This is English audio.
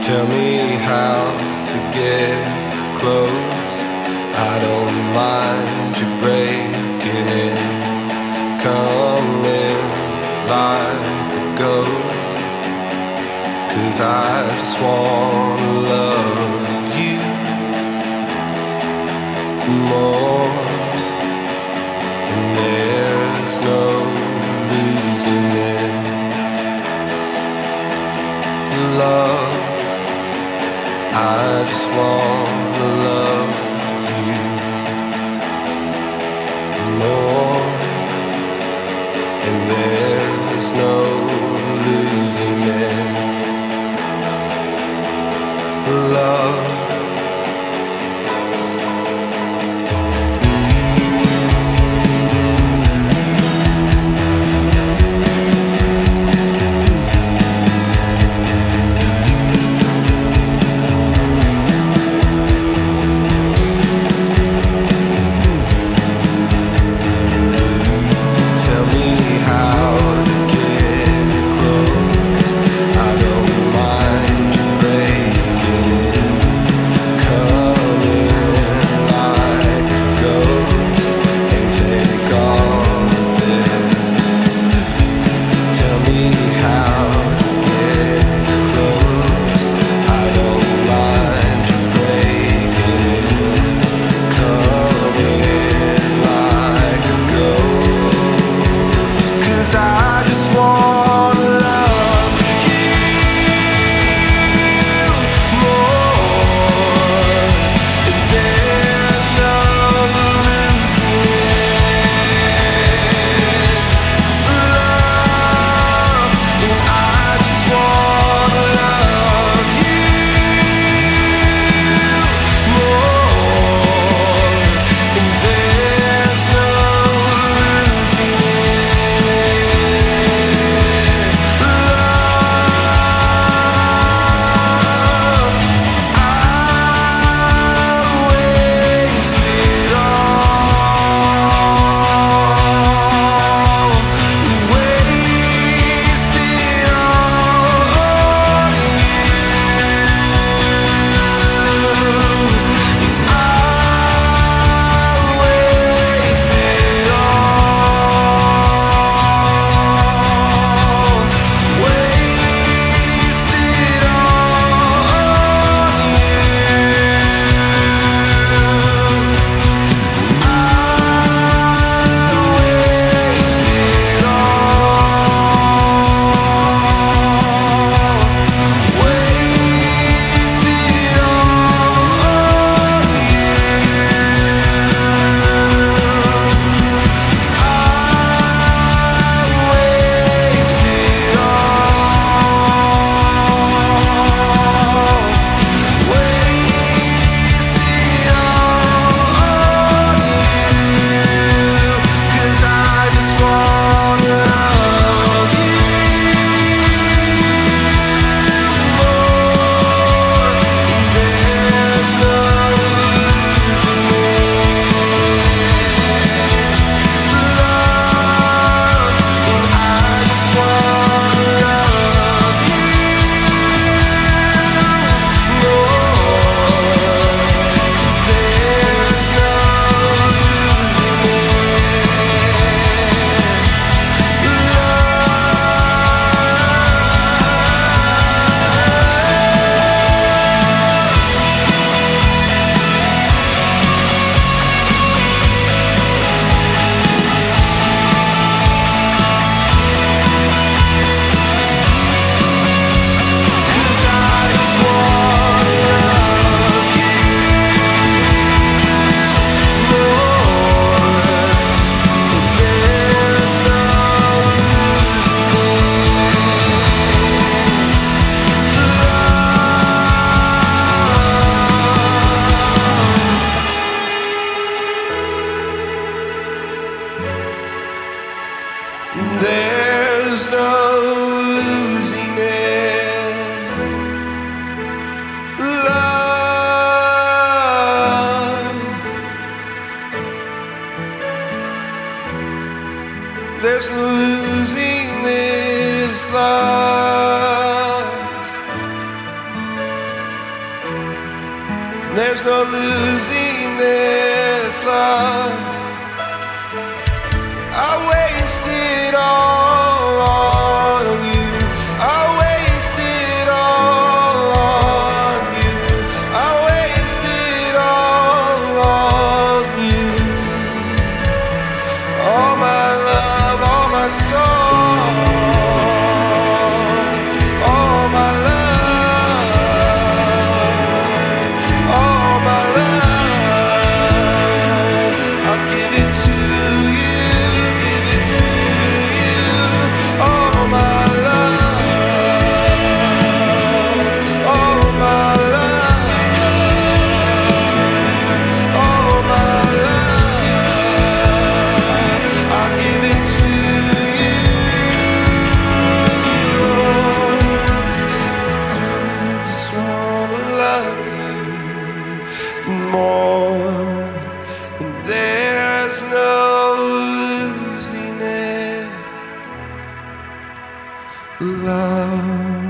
Tell me how to get close. I don't mind you breaking in, coming like a ghost. 'Cause I just wanna love you more, and there's no losing it. Love, I just wanna love you more, and there's no losing it. Love, there's no losing it. Love, there's no losing this love. there's no losing this love. I wasted all on you. I wasted all on you. I wasted all on you. All my love, all my soul, all my love, all my love. I'll give it to you, give it to you. All my love, all my love, all my love. I'll give it to you. I just wanna love you more, and there's no losing it. Love.